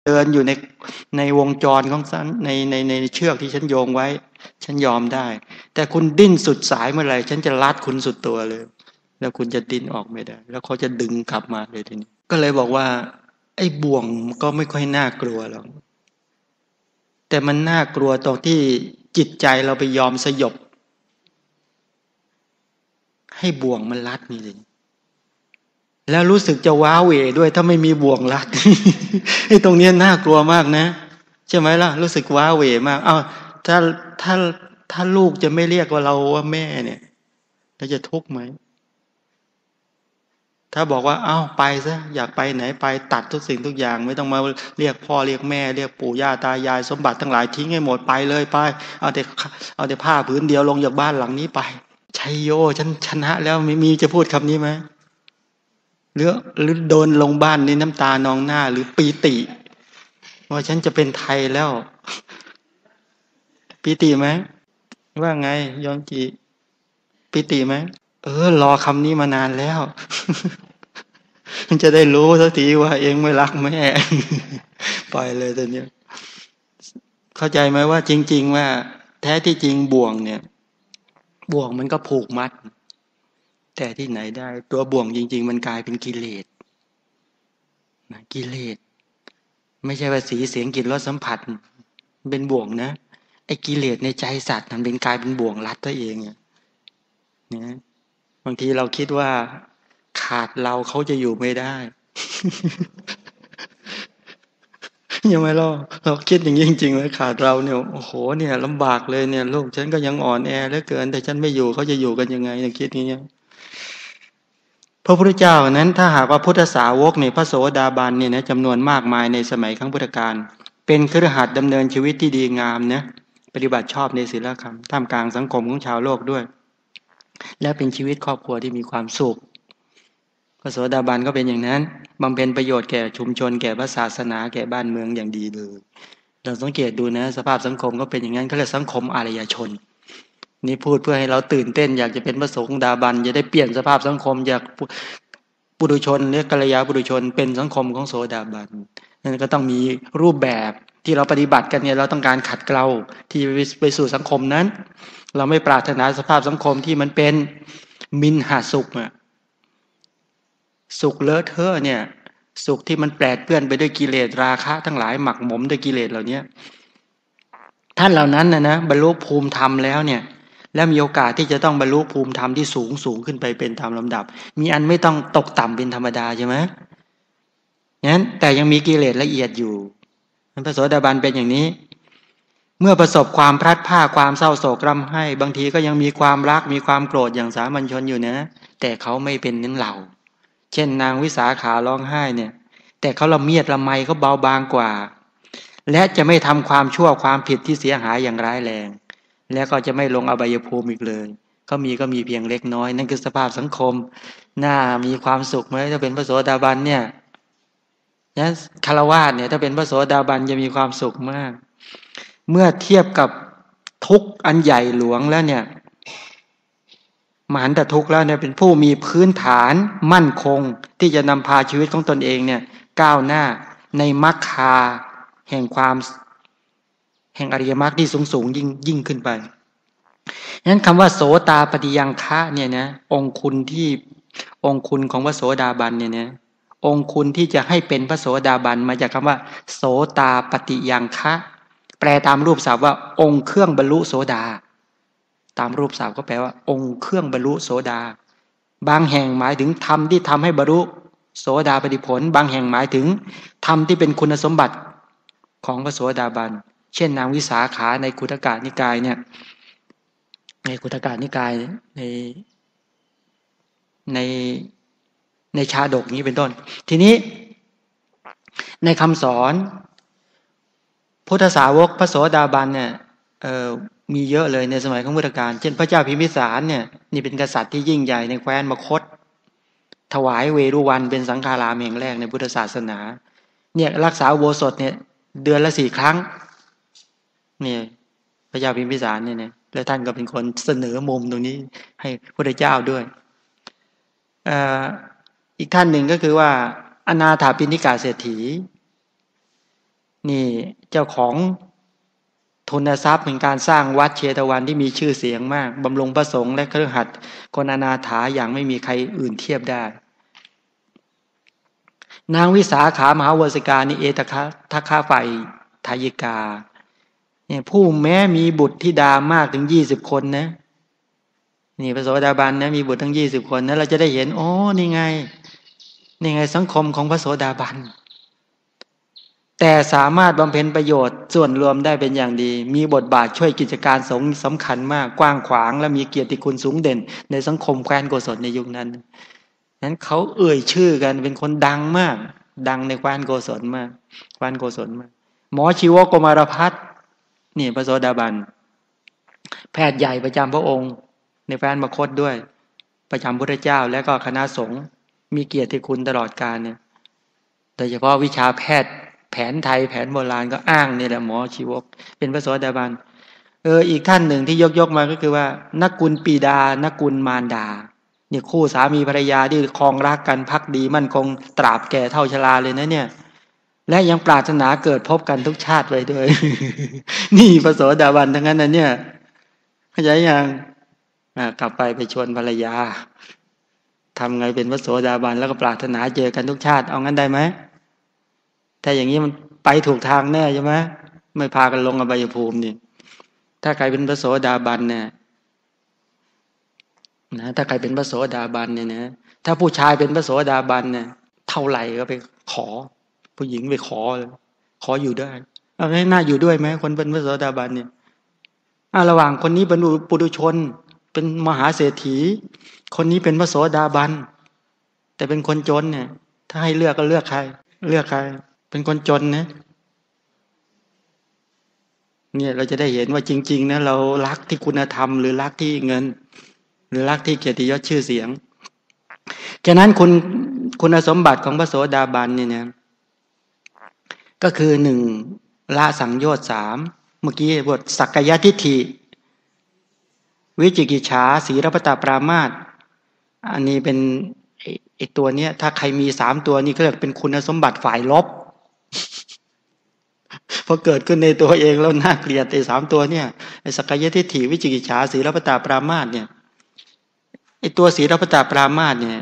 เดินอยู่ในวงจรของฉันในเชือกที่ฉันโยงไว้ฉันยอมได้แต่คุณดิ้นสุดสายเมื่อไหร่ฉันจะรัดคุณสุดตัวเลยแล้วคุณจะดิ้นออกไม่ได้แล้วเขาจะดึงกลับมาเลยทีนี้ก็เลยบอกว่าไอ้บ่วงก็ไม่ค่อยน่ากลัวหรอกแต่มันน่ากลัวตรงที่จิตใจเราไปยอมสยบให้บ่วงมันรัดนี่เลยแล้วรู้สึกจะว้าเหวด้วยถ้าไม่มีบ่วงรัด ไอ้ตรงนี้น่ากลัวมากนะใช่ไหมล่ะรู้สึกว้าเหวมากอ้าวถ้าถ้าถ้าลูกจะไม่เรียกว่าเราว่าแม่เนี่ยเราจะทุกข์ไหมถ้าบอกว่าเอ้าไปซะอยากไปไหนไปตัดทุกสิ่งทุกอย่างไม่ต้องมาเรียกพ่อเรียกแม่เรียกปู่ย่าตายายสมบัติทั้งหลายทิ้งให้หมดไปเลยไปเอาแต่ผ้าผืนเดียวลงจากบ้านหลังนี้ไปชัยโยฉันชนะแล้วไม่มีจะพูดคำนี้ไหมหรือโดนลงบ้านในน้ำตานองหน้าหรือปีติว่าฉันจะเป็นไทยแล้วปีติไหมว่าไงยองจีปีติไหมรอคำนี้มานานแล้วมันจะได้รู้สักทีว่าเองไม่รักแม่ปล่อยเลยตอนนี้เข้าใจไหมว่าจริงๆว่าแท้ที่จริงบ่วงเนี่ยบ่วงมันก็ผูกมัดแต่ที่ไหนได้ตัวบ่วงจริงๆมันกลายเป็นกิเลสนะกิเลสไม่ใช่ว่าสีเสียงกลิ่นรสสัมผัสเป็นบ่วงนะไอ้กิเลสในใจสัตว์มันเป็นกลายเป็นบ่วงรัดตัวเองเนี่ยนะบางทีเราคิดว่าขาดเราเขาจะอยู่ไม่ได้ยังไม่เราคิดอย่างนี้จริงๆเลยขาดเราเนี่ยโอ้โหเนี่ยลำบากเลยเนี่ยลูกฉันก็ยังอ่อนแอเหลือเกินแต่ฉันไม่อยู่เขาจะอยู่กันยังไงอย่างคิดอย่างนี้พระพุทธเจ้านั้นถ้าหากว่าพุทธสาวกในพระโสดาบันเนี่ยนะจำนวนมากมายในสมัยครั้งพุทธกาลเป็นคฤหัสถ์ดำเนินชีวิตที่ดีงามนะปฏิบัติชอบในศีลธรรมท่ามกลางสังคมของชาวโลกด้วยและเป็นชีวิตครอบครัวที่มีความสุขพระโสดาบันก็เป็นอย่างนั้นบำเพ็ญประโยชน์แก่ชุมชนแก่พระศาสนาแก่บ้านเมืองอย่างดีเลยเราสังเกตดูนะสภาพสังคมก็เป็นอย่างนั้นเขาเรียกสังคมอารยชนนี่พูดเพื่อให้เราตื่นเต้นอยากจะเป็นพระโสดาบันจะได้เปลี่ยนสภาพสังคมจากปุถุชนเรียกกัลยาปุถุชนเป็นสังคมของโสดาบันนั่นก็ต้องมีรูปแบบที่เราปฏิบัติกันเนี่ยเราต้องการขัดเกลาที่ไปสู่สังคมนั้นเราไม่ปรารถนาสภาพสังคมที่มันเป็นมินหาสุขสุขเลอะเทอะเนี่ยสุขที่มันแปดเปื้อนไปด้วยกิเลสราคะทั้งหลายหมักหมมด้วยกิเลสเหล่านี้ท่านเหล่านั้นนะบรรลุภูมิธรรมแล้วเนี่ยและมีโอกาสที่จะต้องบรรลุภูมิธรรมที่สูงขึ้นไปเป็นตามลำดับมีอันไม่ต้องตกต่ำเป็นธรรมดาใช่ไหมงั้นแต่ยังมีกิเลสละเอียดอยู่พระโสดาบันเป็นอย่างนี้เมื่อประสบความพลัดพรากความเศร้าโศกร่ำไห้บางทีก็ยังมีความรักมีความโกรธอย่างสามัญชนอยู่นะแต่เขาไม่เป็นนั้นเราเช่นนางวิสาขาร้องไห้เนี่ยแต่เขาละเมียดละไมเขาเบาบางกว่าและจะไม่ทำความชั่วความผิดที่เสียหายอย่างร้ายแรงและก็จะไม่ลงอบายภูมิอีกเลยก็มีเพียงเล็กน้อยนั่นคือสภาพสังคมน่ามีความสุขไหมถ้าเป็นพระโสดาบันเนี่ยนะคฤหัสถ์เนี่ยถ้าเป็นพระโสดาบันจะมีความสุขมากเมื่อเทียบกับทุกข์อันใหญ่หลวงแล้วเนี่ยมหันตทุกข์แล้วเนี่ยเป็นผู้มีพื้นฐานมั่นคงที่จะนำพาชีวิตของตนเองเนี่ยก้าวหน้าในมรรคาแห่งอริยมรรคที่สูงยิ่งขึ้นไปงั้นคำว่าโสตาปฏิยังคะเนี่ยนะองคุณของพระโสดาบันเนี่ยนะองคุณที่จะให้เป็นพระโสดาบันมาจากคำว่าโสตาปฏิยังคะแปลตามรูปศัพท์ว่าองค์เครื่องบรรลุโสดาตามรูปศัพท์ก็แปลว่าองค์เครื่องบรรลุโสดาบางแห่งหมายถึงธรรมที่ทำให้บรรลุโสดาปัตติผลบางแห่งหมายถึงธรรมที่เป็นคุณสมบัติของพระโสดาบันเช่นนางวิสาขาในคุตกะนิกายเนี่ยในคุตกะนิกายในในชาดกนี้เป็นต้นทีนี้ในคำสอนพุทธสาวกพระโสดาบันเนี่ยมีเยอะเลยในสมัยของพุทธกาลเช่นพระเจ้าพิมพิสารเนี่ยนี่เป็นกษัตริย์ที่ยิ่งใหญ่ในแคว้นมคธถวายเวรุวันเป็นสังฆารามแห่งแรกในพุทธศาสนาเนี่ยรักษาอุโบสถเนี่ยเดือนละ4 ครั้งเนี่ยพระเจ้าพิมพิสารเนี่ยแล้วท่านก็เป็นคนเสนอมุมตรงนี้ให้พระเจ้าด้วยอีกท่านหนึ่งก็คือว่าอนาถาปิณฑิกาเศรษฐีเจ้าของทุนทรัพย์เป็นการสร้างวัดเชตวันที่มีชื่อเสียงมากบำรุงพระสงฆ์และคฤหัสถ์คนอนาถาอย่างไม่มีใครอื่นเทียบได้นางวิสาขามหาวสิกานิเอตทัคคาไฟทายิกาเนี่ยผู้แม้มีบุตรธิดามากถึง20 คนนะนี่พระโสดาบันนะมีบุตรทั้ง20 คนนะเราจะได้เห็นโอ้นี่ไงนี่ไงสังคมของพระโสดาบันแต่สามารถบำเพ็ญประโยชน์ส่วนรวมได้เป็นอย่างดีมีบทบาทช่วยกิจการสงฆ์สำคัญมากกว้างขวางและมีเกียรติคุณสูงเด่นในสังคมแคว้นโกศลในยุคนั้นนั้นเขาเอ่ยชื่อกันเป็นคนดังมากดังในแคว้นโกศลมากแคว้นโกศลมากหมอชีวโกมารพัฒน์นี่พระโสดาบันแพทย์ใหญ่ประจำพระองค์ในแคว้นมคธด้วยประจำพระเจ้าและก็คณะสงฆ์มีเกียรติคุณตลอดกาลเนี่ยโดยเฉพาะวิชาแพทย์แผนไทยแผนโบราณก็อ้างนี่แหละหมอชีวกเป็นพระโสดาบันอีกท่านหนึ่งที่ยกมาก็คือว่านักกุลปีดานักกุลมารดาเนี่ยคู่สามีภรรยาที่ครองรักกันภักดีมั่นคงตราบแก่เท่าชราเลยนะเนี่ยและยังปรารถนาเกิดพบกันทุกชาติไว้ด้วย นี่พระโสดาบันทั้งนั้นนะเนี่ยเข้าใจยังกลับไปชวนภรรยาทำไงเป็นพระโสดาบันแล้วก็ปรารถนาเจอกันทุกชาติเอางั้นได้ไหมถ้าอย่างนี้มันไปถูกทางแน่ใช่ไหมไม่พากันลงอบายภูมินี่ถ้าใครเป็นพระโสดาบันเนี่ยนะถ้าใครเป็นพระโสดาบันเนี่ยนะถ้าผู้ชายเป็นพระโสดาบันเนี่ยเท่าไหร่ก็ไปขอผู้หญิงไปขออยู่ได้เอาให้น่าอยู่ด้วยไหมคนเป็นพระโสดาบันเนี่ยระหว่างคนนี้เป็นปุถุชนเป็นมหาเศรษฐีคนนี้เป็นพระโสดาบันแต่เป็นคนจนเนี่ยถ้าให้เลือกก็เลือกใครเป็นคนจนนะเนี่ยเราจะได้เห็นว่าจริงๆนะเรารักที่คุณธรรมหรือรักที่เงินหรือรักที่เกียรติยศชื่อเสียงฉะนั้นคุณสมบัติของพระโสดาบันเนี่ยนะก็คือ1ละสังโยชน์3เมื่อกี้บทสักกายทิฏฐิวิจิกิจฉาสีรพตปรามาสอันนี้เป็นไอตัวเนี้ยถ้าใครมี3ตัวนี้ก็เรียกเป็นคุณสมบัติฝ่ายลบพอเกิดขึ้นในตัวเองแล้วน่าเกลียดไอ้3ตัวเนี่ยไอ้สักกายทิฏฐิวิจิกิจฉาสีรพตปรามาสเนี่ยไอ้ตัวสีรพตปรามาสเนี่ย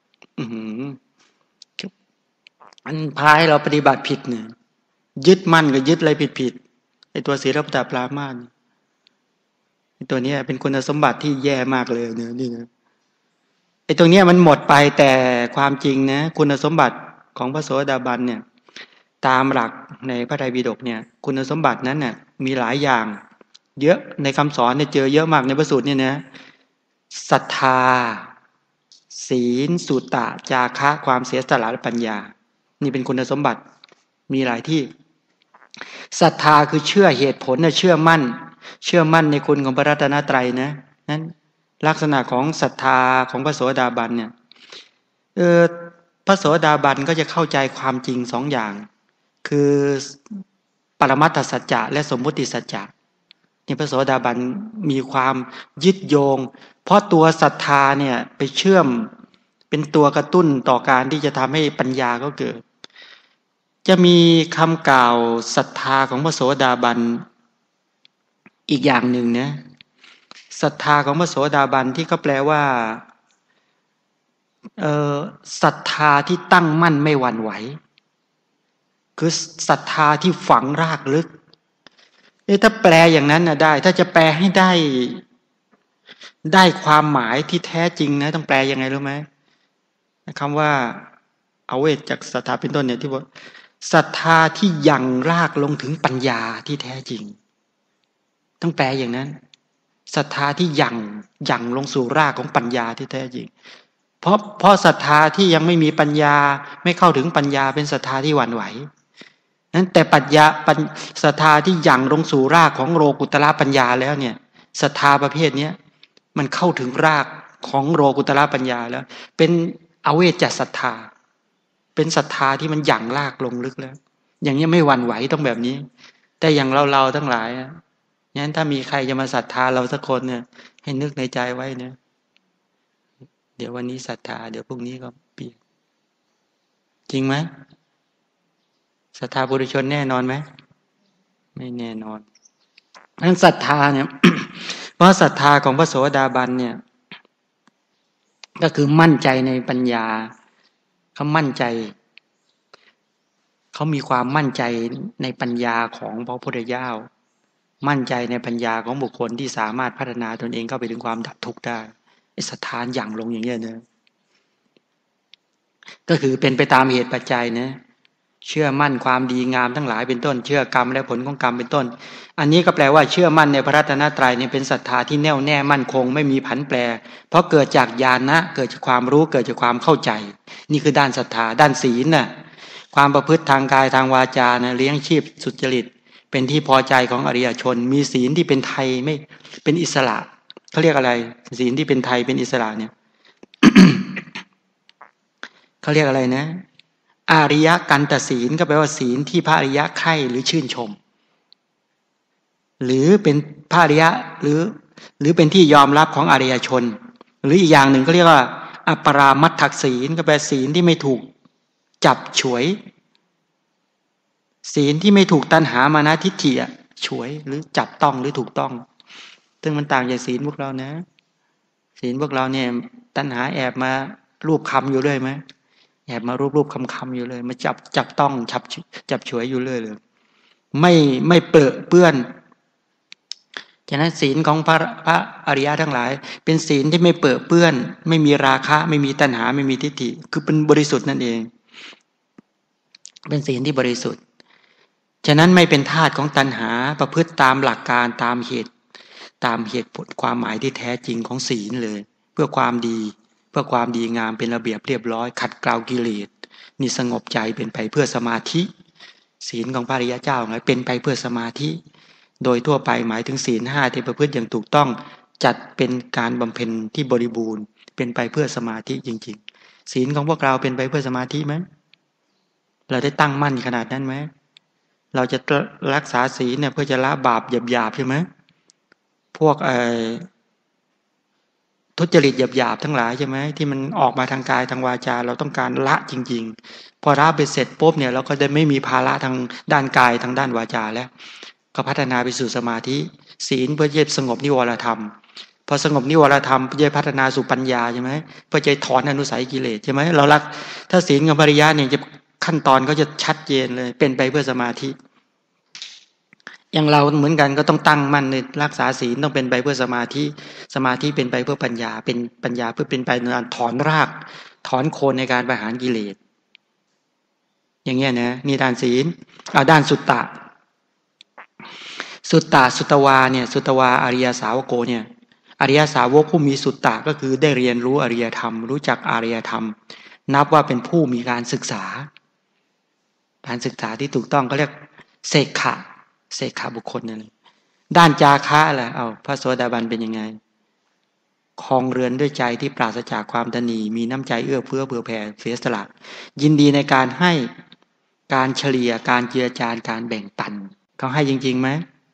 อันพาให้เราปฏิบัติผิดเนี่ยยึดมั่นกับยึดอะไรผิดไอ้ตัวสีรพตปรามาสไอ้ตัวเนี้ยเป็นคุณสมบัติที่แย่มากเลยเนี่ยนี่นะไอ้ตรงเนี้ยมันหมดไปแต่ความจริงนะคุณสมบัติของพระโสดาบันเนี่ยตามหลักในพระไตรปิฎกเนี่ยคุณสมบัตินั้นเนี่ยมีหลายอย่างเยอะในคำสอนเนี่ยเจอเยอะมากในพระสูตรเนี่ยนะศรัทธาศีลสุตตะจาคะความเสียสละและปัญญานี่เป็นคุณสมบัติมีหลายที่ศรัทธาคือเชื่อเหตุผลเชื่อมั่นในคุณของพระรัตนตรัยนะนั้นลักษณะของศรัทธาของพระโสดาบันเนี่ยพระโสดาบันก็จะเข้าใจความจริง2 อย่างคือปรมัตถสัจจะและสมมุติสัจจะนี่พระโสดาบันมีความยึดโยงเพราะตัวศรัทธาเนี่ยไปเชื่อมเป็นตัวกระตุ้นต่อการที่จะทำให้ปัญญาก็เกิดจะมีคำกล่าวศรัทธาของพระโสดาบันอีกอย่างหนึ่งนะศรัทธาของพระโสดาบันที่เขาแปลว่าศรัทธาที่ตั้งมั่นไม่หวั่นไหวคือศรัทธาที่ฝังรากลึกถ้าแปลอย่างนั้นนะได้ถ้าจะแปลให้ได้ความหมายที่แท้จริงนะต้องแปลยังไงรู้ไหมคำว่าเอาเวทจากศรัทธาเป็นต้นเนี่ยที่ว่าศรัทธาที่ยังรากลงถึงปัญญาที่แท้จริงต้องแปลอย่างนั้นศรัทธาที่ยังลงสู่รากของปัญญาที่แท้จริงเพราะศรัทธาที่ยังไม่มีปัญญาไม่เข้าถึงปัญญาเป็นศรัทธาที่หวั่นไหวนั้นแต่ศรัทธาที่ยังลงสู่รากของโลกุตระปัญญาแล้วเนี่ยศรัทธาประเภทนี้มันเข้าถึงรากของโลกุตระปัญญาแล้วเป็นอเวจศรัทธาเป็นศรัทธาที่มันยังรากลงลึกแล้วอย่างนี้ไม่หวั่นไหวต้องแบบนี้แต่อย่างเราทั้งหลายงั้นถ้ามีใครจะมาศรัทธาเราสักคนเนี่ยให้นึกในใจไว้เนี่ยเดี๋ยววันนี้ศรัทธาเดี๋ยวพรุ่งนี้ก็เปลี่ยนจริงไหมศรัทธาบุรุชนแน่นอนไหมไม่แน่นอนทั้งศรัทธาเนี่ย เพราะศรัทธาของพระโสดาบันเนี่ยก็คือมั่นใจในปัญญาเขามั่นใจเขามีความมั่นใจในปัญญาของพระพุทธเจ้ามั่นใจในปัญญาของบุคคลที่สามารถพัฒนาตนเองเข้าไปถึงความดับทุกข์ได้ศรัทธาอย่างลงอย่างเงี้ยนะก็คือเป็นไปตามเหตุปัจจัยนะเชื่อมั่นความดีงามทั้งหลายเป็นต้นเชื่อกรรมและผลของกรรมเป็นต้นอันนี้ก็แปลว่าเชื่อมั่นในพระรัตนตรัยเนี่ยเป็นศรัทธาที่แน่วแน่มั่นคงไม่มีผันแปรเพราะเกิดจากญาณะเกิดจากความรู้เกิดจากความเข้าใจนี่คือด้านศรัทธาด้านศีลน่ะความประพฤติทางกายทางวาจานะเลี้ยงชีพสุจริตเป็นที่พอใจของอริยชนมีศีลที่เป็นไทยไม่เป็นอิสระเขาเรียกอะไรศีลที่เป็นไทยเป็นอิสระเนี่ย เขาเรียกอะไรนะอาริยกันตศีลก็แปลว่าศีลที่พระอริยะใคร่หรือชื่นชมหรือเป็นพระอริยะหรือเป็นที่ยอมรับของอริยชนหรืออีกอย่างหนึ่งก็เรียกว่าอัปปรามัตถศีลก็แปลศีลที่ไม่ถูกจับฉวยศีลที่ไม่ถูกตัณหามานะทิฏฐิฉวยหรือจับต้องหรือถูกต้องซึ่งมันต่างจากศีลพวกเรานะศีลพวกเราเนี่ยตัณหาแอบมารูปคำอยู่เลยไหมแอบมารูปคำอยู่เลยมาจับต้องจับฉวยอยู่เลยไม่เปื้อนฉะนั้นศีลของพระอริยะทั้งหลายเป็นศีลที่ไม่เปื้อนไม่มีราคะไม่มีตัณหาไม่มีทิฏฐิคือเป็นบริสุทธิ์นั่นเองเป็นศีลที่บริสุทธิ์ฉะนั้นไม่เป็นทาสของตัณหาประพฤติตามหลักการตามเหตุผลความหมายที่แท้จริงของศีลเลยเพื่อความดีเพื่อความดีงามเป็นระเบียบเรียบร้อยขัดเกลากิเลสนี่สงบใจเป็นไปเพื่อสมาธิศีลของพระอริยเจ้าไงเป็นไปเพื่อสมาธิโดยทั่วไปหมายถึงศีล5ที่ประพฤติอย่างถูกต้องจัดเป็นการบำเพ็ญที่บริบูรณ์เป็นไปเพื่อสมาธิจริงๆศีลของพวกเราเป็นไปเพื่อสมาธิไหมเราได้ตั้งมั่นขนาดนั้นไหมเราจะรักษาศีลเนี่ยเพื่อจะละบาปหยาบๆใช่ไหมพวกทุจริตหยาบๆทั้งหลายใช่ไหมที่มันออกมาทางกายทางวาจาเราต้องการละจริงๆพอละไปเสร็จปุ๊บเนี่ยเราก็จะไม่มีภาระทางด้านกายทางด้านวาจาแล้วก็พัฒนาไปสู่สมาธิศีลเพื่อจะสงบนิวรธรรมพอสงบนิวรธรรมเพื่อจะพัฒนาสู่ปัญญาใช่ไหมเพื่อจะถอนอนุสัยกิเลสใช่ไหมเรารักถ้าศีลกับปริยัติเนี่ยจะขั้นตอนก็จะชัดเจนเลยเป็นไปเพื่อสมาธิอย่างเราเหมือนกันก็ต้องตั้งมั่นในรักษาศีลต้องเป็นไปเพื่อสมาธิเป็นไปเพื่อปัญญาเป็นปัญญาเพื่อเป็นไปในการถอนรากถอนโคนในการประหารกิเลสอย่างเงี้ยนะนี่ด้านศีลด้านสุตตะสุตวาเนี่ยสุตวาอริยสาวโกเนี่ยอริยสาวกผู้มีสุตตะก็คือได้เรียนรู้อริยธรรมรู้จักอริยธรรมนับว่าเป็นผู้มีการศึกษาที่ถูกต้องก็เรียกเสกขะบุคคลนั่นเลยด้านจาคะแหละพระโสดาบันเป็นยังไงครองเรือนด้วยใจที่ปราศจากความตนีมีน้ำใจเอื้อเฟื้อเผื่อแผ่เสียสละยินดีในการให้การเฉลี่ยการเจือจานการแบ่งปันเขาให้จริงๆไหม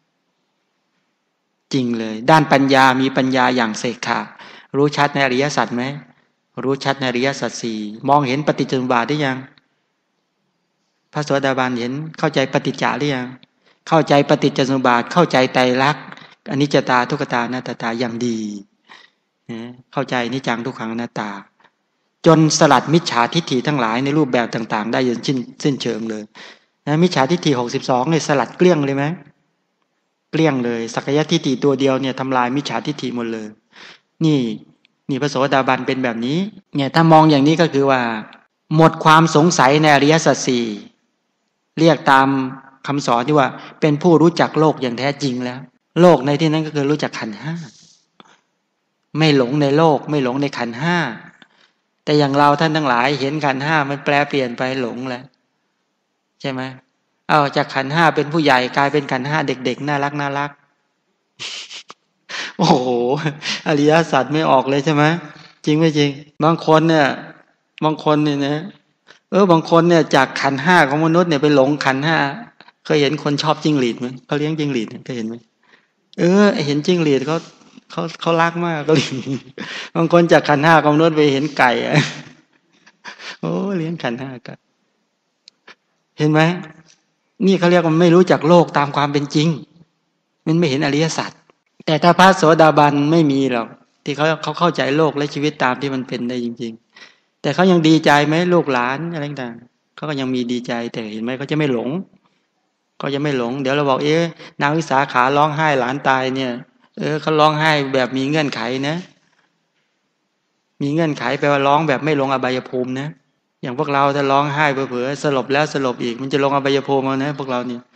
จริงเลยด้านปัญญามีปัญญาอย่างเสกขะรู้ชัดในอริยสัจไหมรู้ชัดในอริยสัจสี่มองเห็นปฏิจจสมุปบาทได้ยังพระโสดาบันเห็นเข้าใจปฏิจจาหรือยังเข้าใจปฏิจจสมุปบาทเข้าใจไตรลักษณ์อนิจจตาทุกขตาอนัตตาอย่างดีเข้าใจนิจังทุกขังอนัตตาจนสลัดมิจฉาทิฏฐิทั้งหลายในรูปแบบต่างๆได้อย่างสิ้นเชิงเลยนะมิจฉาทิฏฐิ62เนี่ยสลัดเกลี้ยงเลยไหมเกลี้ยงเลยสักยทิฏฐิตัวเดียวเนี่ยทำลายมิจฉาทิฏฐิหมดเลยนี่พระโสดาบันเป็นแบบนี้เนี่ยถ้ามองอย่างนี้ก็คือว่าหมดความสงสัยในอริยสัจสี่เรียกตามคำสอนที่ว่าเป็นผู้รู้จักโลกอย่างแท้จริงแล้วโลกในที่นั้นก็คือรู้จักขันธ์ห้าไม่หลงในโลกไม่หลงในขันธ์ห้าแต่อย่างเราท่านทั้งหลายเห็นขันธ์ห้ามันแปลเปลี่ยนไปหลงแล้วใช่ไหมจากขันธ์ห้าเป็นผู้ใหญ่กลายเป็นขันธ์ห้าเด็กๆน่ารักโอ้โหอริยสัจไม่ออกเลยใช่ไหมจริงไม่จริงบางคนเนี่ยนะบางคนเนี่ยจากขันธ์ห้าของมนุษย์เนี่ยไปหลงขันธ์ห้าเคยเห็นคนชอบจิ้งหรีดไหมเขาเลี้ยงจิ้งหรีดเคยเห็นไหมเห็นจิ้งหรีดเขารักมากก็เลยบางคนจากขันธ์ห้าของมนุษย์ไปเห็นไก่โอ้เลี้ยงขันธ์ห้ากันเห็นไหมนี่เขาเรียกว่าไม่รู้จักโลกตามความเป็นจริงมันไม่เห็นอริยสัจแต่ถ้าพระโสดาบันไม่มีหรอกที่เขาเข้าใจโลกและชีวิตตามที่มันเป็นได้จริงๆแต่เขายังดีใจไหมลูกหลานอะไรต่างๆเขาก็ยังมีดีใจแต่เห็นไหมเขาจะไม่หลงก็จะไม่หลงเดี๋ยวเราบอกนางวิสาขาร้องไห้หลานตายเนี่ยเขาร้องไห้แบบมีเงื่อนไขนะมีเงื่อนไขแปลว่าร้องแบบไม่ลงอบายภูมินะอย่างพวกเราถ้าร้องไห้เผลอๆสลบแล้วสลบอีกมันจะลงอบายภูมิเอานะพวกเรานี่